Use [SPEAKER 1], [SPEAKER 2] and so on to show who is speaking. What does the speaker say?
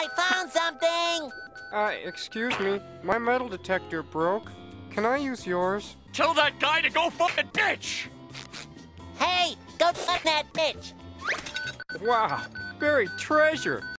[SPEAKER 1] I found something!
[SPEAKER 2] Excuse me. My metal detector broke. Can I use yours?
[SPEAKER 3] Tell that guy to go fucking ditch!
[SPEAKER 1] Hey, go find that bitch!
[SPEAKER 2] Wow, buried treasure.